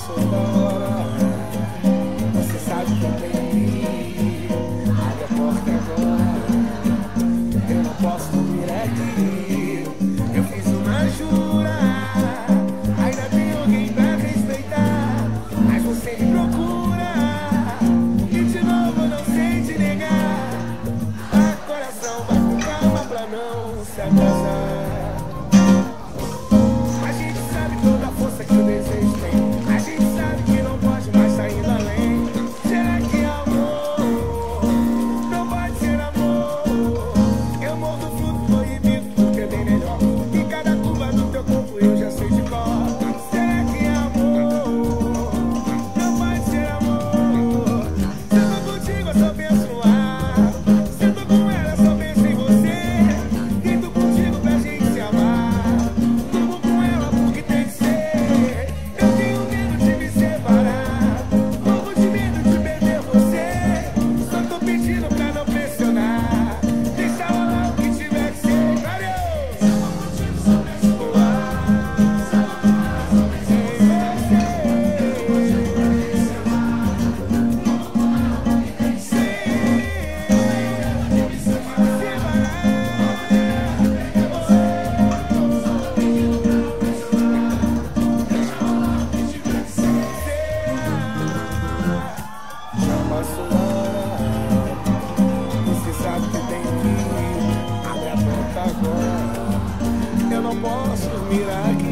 passou da hora. Você sabe que eu tenho que ir. Abre a porta agora. Eu não posso vir aqui. Eu fiz uma jura. Ainda tem alguém pra respeitar. Mas você me procura. E de novo eu não sei te negar. A coração vai com calma pra não se atrasar. A gente sabe toda a força que o desejo tem. A gente sabe que não pode mais sair do além. Será que é amor? Não pode ser amor. Eu mordo fruto proibido porque é bem melhor. E cada curva do teu corpo eu já sei de cor. Será que é amor? Não pode ser amor. Se eu tô contigo eu só penso no ar. Se eu tô com ela eu só penso em você. Grito contigo pra gente se amar. Durmo com ela porque tem que ser. Eu tenho medo de me separar. Morro de medo de perder você. Só tô pedindo pra não pressionar. Deixa rolar o que tiver que ser. Valeu! Se eu tô contigo só penso no ar. Se eu tô com ela só penso em você. Grito contigo pra gente se amar. Durmo com ela porque tem que ser. Eu tenho medo de me separar. Já passou a hora. Você sabe que tem que ir. Abre a porta agora. Eu não posso vir aqui.